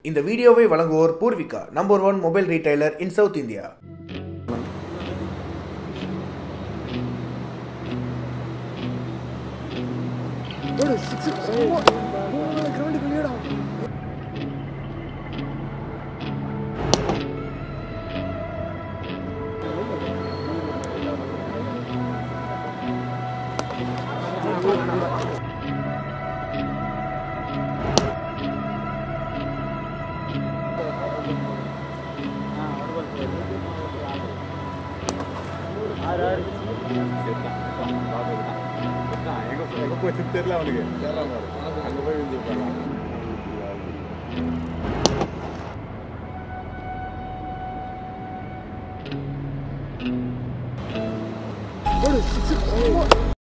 இந்த வீடியோவை வழங்குவோர் Poorvika, number 1 mobile retailer in south India.